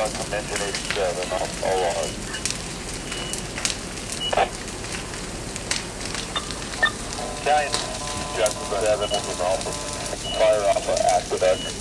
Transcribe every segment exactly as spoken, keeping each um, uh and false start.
truck from engine eighty-seven, all, all on. Giant Jackson seven, was Alpha, Fire Alpha, active exit.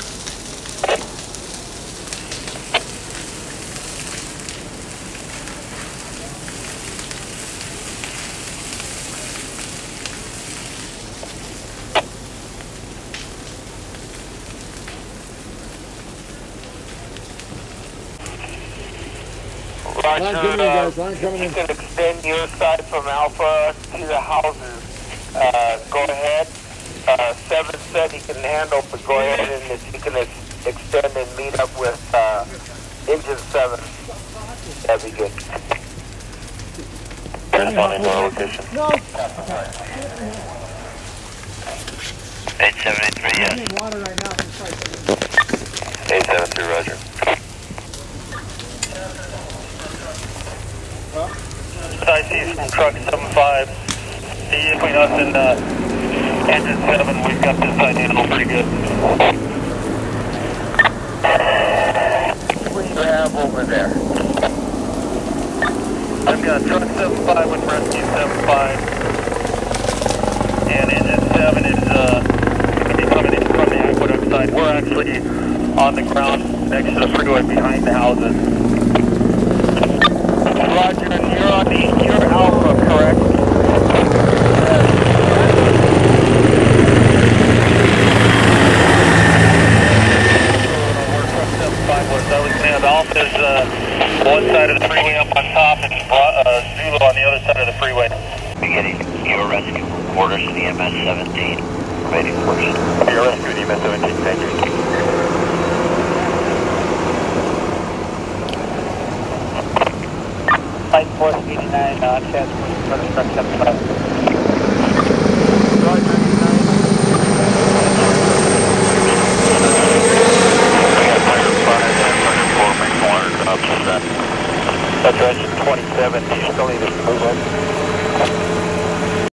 Roger, Line coming in, guys. Line coming you in. can extend your side from Alpha to the houses. Uh, go ahead. Uh, seven said he can handle, but go ahead and if you can ex extend and meet up with uh, engine seven, that'd be good. Responding to our location. No. eight seven eight three, yes. I'm in water right now. eight seven three, roger. I see from truck seven five. See between us and uh, engine seven, we've got this side handled pretty good. What do you have over there? I've got truck seven five with rescue seven five. And engine seven is uh, going to be coming in from the aqueduct side. We're actually on the ground next to the freeway behind the houses. Roger, and you're on the, you're Alpha, correct? Yes. We're truck seven five west. I was saying Alpha is uh, one side of the freeway up on top and uh, Zulu on the other side of the freeway. Beginning your rescue orders to the M S seventeen. Waiting orders. Your rescue to the M S seventeen, thank you. Flight four eighty-nine, uh, transfer for the truck seven five. Roger, eighty-nine. We got fire five and fire four, make water drops. That's right, twenty-seven. Do you still need to move up?